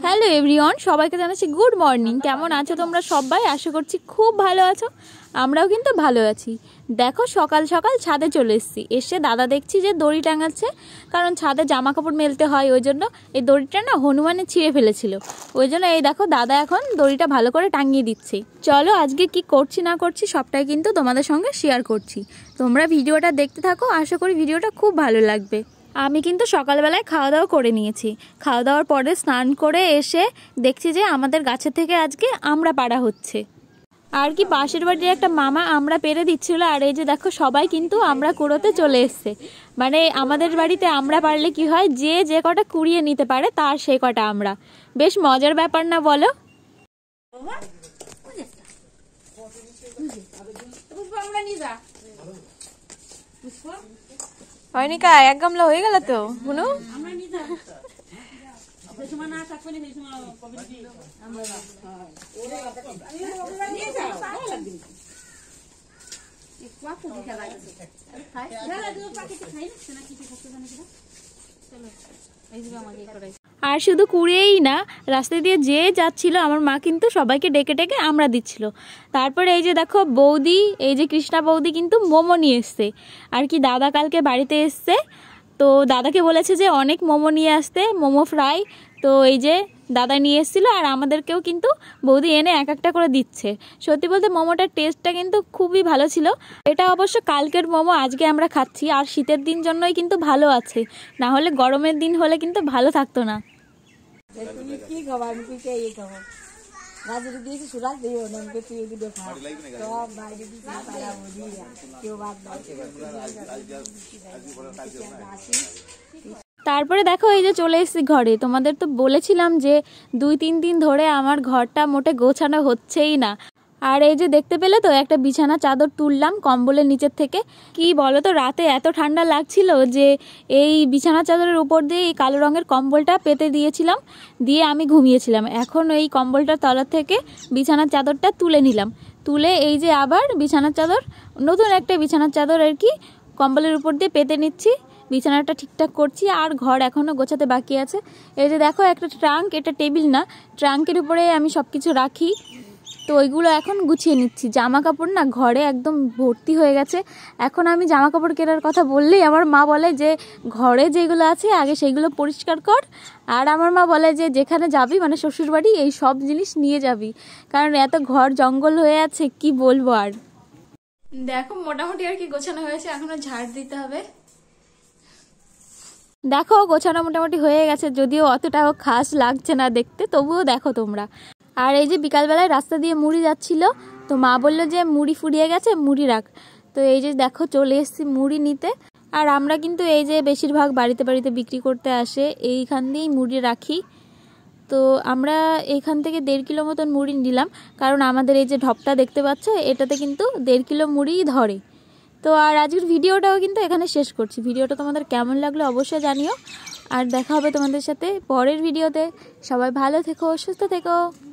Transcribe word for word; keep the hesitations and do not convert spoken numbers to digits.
Hello everyone, সবাইকে জানাচ্ছি good morning. কেমন আছো তোমরা সবাই? আশা করছি খুব ভালো আছো। আমরাও কিন্তু ভালো আছি। দেখো সকাল সকাল ছাদে চলে এসেছি। এসে দাদা দেখছি যে দড়ি টাঙাচ্ছে, কারণ ছাদে জামা কাপড় মেলতে হয়, ওই জন্য এই দড়িটা না হনুমানে ছিঁড়ে ফেলেছিল, ওই জন্য এই দেখো দাদা এখন দড়িটা ভালো করে টাঙিয়ে দিচ্ছে। চলো আজকে কি করছি না করছি সবটাই কিন্তু তোমাদের সঙ্গে শেয়ার করছি। তোমরা ভিডিওটা দেখতে থাকো, আশা করি ভিডিওটা খুব ভালো লাগবে। আমি কিন্তু সকালবেলায় খাওয়া দাওয়া করে নিয়েছি। খাওয়া দাওয়ার পরে স্নান করে এসে দেখছি যে আমাদের গাছের থেকে আজকে আমড়া পাড়া হচ্ছে। আর কি পাশের বাড়ির একটা মামা আমড়া পেরে দিচ্ছিল, আর এই যে দেখো সবাই কিন্তু আমড়া কুড়োতে চলে এসছে। মানে আমাদের বাড়িতে আমড়া পারলে কি হয়, যে যে কটা কুড়িয়ে নিতে পারে তার সেই কটা আমড়া। বেশ মজার ব্যাপার না বলো? হয়নিকা এক গামলা হয়ে গেল তো বুনু। আর শুধু কুড়িয়েই না, রাস্তা দিয়ে যে যাচ্ছিল আমার মা কিন্তু সবাইকে ডেকে ডেকে আমড়া দিচ্ছিল। তারপরে এই যে দেখো বৌদি, এই যে কৃষ্ণা বৌদি কিন্তু মোমো নিয়ে এসছে। আর কি দাদা কালকে বাড়িতে এসছে, তো দাদাকে বলেছে যে অনেক মোমো নিয়ে আসতে, মোমো ফ্রাই। তো এই যে দাদা নিয়ে এসেছিলো, আর আমাদেরকেও কিন্তু বৌদি এনে এক একটা করে দিচ্ছে। সত্যি বলতে মোমোটার টেস্টটা কিন্তু খুবই ভালো ছিল। এটা অবশ্য কালকের মোমো, আজকে আমরা খাচ্ছি। আর শীতের দিন জন্যই কিন্তু ভালো আছে, না হলে গরমের দিন হলে কিন্তু ভালো থাকতো না। তারপরে দেখো এই যে চলে এসেছি ঘরে। তোমাদের তো বলেছিলাম যে দুই তিন দিন ধরে আমার ঘরটা মোটে গোছানো হচ্ছেই না। আর এই যে দেখতে পেলে তো একটা বিছানা চাদর তুললাম কম্বলের নিচের থেকে। কি বলো তো, রাতে এত ঠান্ডা লাগছিল যে এই বিছানা চাদরের উপর দিয়ে এই কালো রঙের কম্বলটা পেতে দিয়েছিলাম, দিয়ে আমি ঘুমিয়েছিলাম। এখন এই কম্বলটার তলা থেকে বিছানার চাদরটা তুলে নিলাম, তুলে এই যে আবার বিছানার চাদর, নতুন একটা বিছানার চাদর আর কি কম্বলের উপর দিয়ে পেতে নিচ্ছি। বিছানাটা ঠিকঠাক করছি, আর ঘর এখনও গোছাতে বাকি আছে। এই যে দেখো একটা ট্রাঙ্ক, এটা টেবিল না, ট্রাঙ্কের উপরে আমি সব কিছু রাখি, তো ওইগুলো এখন গুছিয়ে নিচ্ছি। জামা কাপড় না ঘরে একদম ভর্তি হয়ে গেছে। এখন আমি জামা কাপড় কেনার কথা বললেই আমার মা বলে যে ঘরে যেগুলো আছে আগে সেগুলো পরিষ্কার কর। আর আমার মা বলে যে যেখানে যাবি মানে শ্বশুরবাড়ি এই সব জিনিস নিয়ে যাবি, কারণ এত ঘর জঙ্গল হয়ে আছে কি বলবো। আর দেখো মোটামুটি আর কি গোছানো হয়েছে, এখনো ঝাড় দিতে হবে। দেখো গোছানো মোটামুটি হয়ে গেছে, যদিও অতটাও খাস লাগছে না দেখতে, তবুও দেখো তোমরা। আর এই যে বিকালবেলায় রাস্তা দিয়ে মুড়ি যাচ্ছিল, তো মা বললো যে মুড়ি ফুরিয়ে গেছে, মুড়ি রাখ। তো এই যে দেখো চলে এসেছি মুড়ি নিতে। আর আমরা কিন্তু এই যে বেশিরভাগ বাড়িতে বাড়িতে বিক্রি করতে আসে, এইখান দিয়েই মুড়ি রাখি। তো আমরা এইখান থেকে দেড় কিলো মতন মুড়ি নিলাম, কারণ আমাদের এই যে ঢপটা দেখতে পাচ্ছ এটাতে কিন্তু দেড় কিলো মুড়িই ধরে। তো আর আজকের ভিডিওটাও কিন্তু এখানে শেষ করছি। ভিডিওটা তোমাদের কেমন লাগলো অবশ্যই জানিও, আর দেখা হবে তোমাদের সাথে পরের ভিডিওতে। সবাই ভালো থেকো, সুস্থ থেকো।